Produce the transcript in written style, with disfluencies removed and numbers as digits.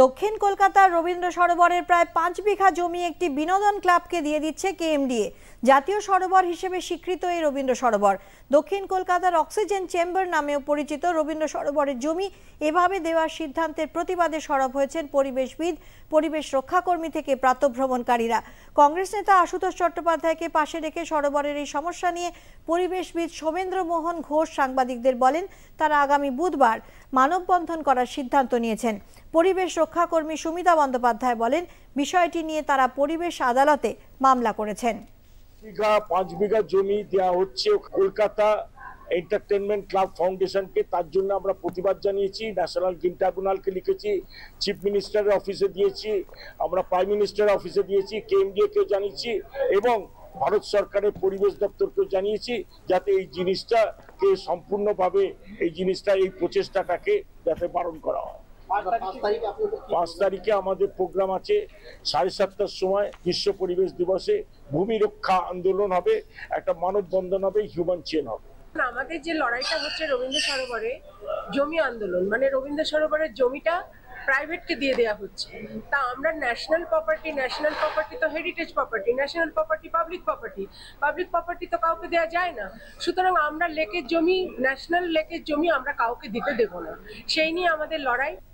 দক্ষিণ কলকাতার রবীন্দ্র সরোবরের প্রায় 5 বিঘা জমি একটি বিনোদন ক্লাবকে দিয়ে দিচ্ছে কেএমডিএ। জাতীয় সরোবর হিসেবে স্বীকৃত এই রবীন্দ্র সরোবর দক্ষিণ কলকাতার অক্সিজেন চেম্বার নামেও পরিচিত রবীন্দ্র সরোবরের জমি এভাবে দেওয়ার সিদ্ধান্তের প্রতিবাদে সরব হয়েছেন পরিবেশবিদ, পরিবেশ রক্ষাকর্মী থেকে প্রাতঃভ্রমণকারীরা। কংগ্রেস নেতা আশুতোষ চট্টোপাধ্যায়কে পাশে রেখে সরোবরের এই সমস্যা নিয়ে পরিবেশবিদ সোমেন্দ্র মোহন ঘোষ সাংবাদিকদের বলেন, তারা আগামী বুধবার মানববন্ধন করার সিদ্ধান্ত নিয়েছেন। পরিবেশ রক্ষাকর্মী সুমিতা বন্দ্যোপাধ্যায় বলেন, বিষয়টি নিয়ে তারা পরিবেশ আদালতে মামলা করেছেন। 5 বিঘা জমি দেওয়া হচ্ছে কলকাতা এন্টারটেনমেন্ট ক্লাব ফাউন্ডেশনকে। তার জন্য আমরা প্রতিবাদ জানিয়েছি, ন্যাশনাল গ্রিন ট্রাইব্যুনালকে লিখেছি, চিফ মিনিস্টারের অফিসে দিয়েছি, আমরা প্রাইম মিনিস্টারের অফিসে দিয়েছি, কেএমডিএকেও জানিয়েছি এবং ভারত সরকারের পরিবেশ দপ্তরকেও জানিয়েছি, যাতে এই জিনিসটাকে সম্পূর্ণভাবে এই প্রচেষ্টাটাকে যাতে বারণ করা হয়। 5 তারিখে আমাদের প্রোগ্রাম আছে, 7:30টার সময় বিশ্ব পরিবেশ দিবসে ভূমি রক্ষা আন্দোলন হবে, একটা মানববন্ধন হবে, হিউম্যান চেন হবে। আমাদের যে লড়াইটা হচ্ছে রবীন্দ্র সরোবরে জমি আন্দোলন, মানে রবীন্দ্র সরোবরের জমিটা প্রাইভেটকে দিয়ে দেওয়া হচ্ছে। তা আমরা ন্যাশনাল প্রপার্টি তো heritage property, national property public property তো কাউকে দেওয়া যায় না। সুতরাং আমরা লেকের জমি, ন্যাশনাল লেকের জমি আমরা কাউকে দিতে দেব না, সেই নিয়ে আমাদের লড়াই।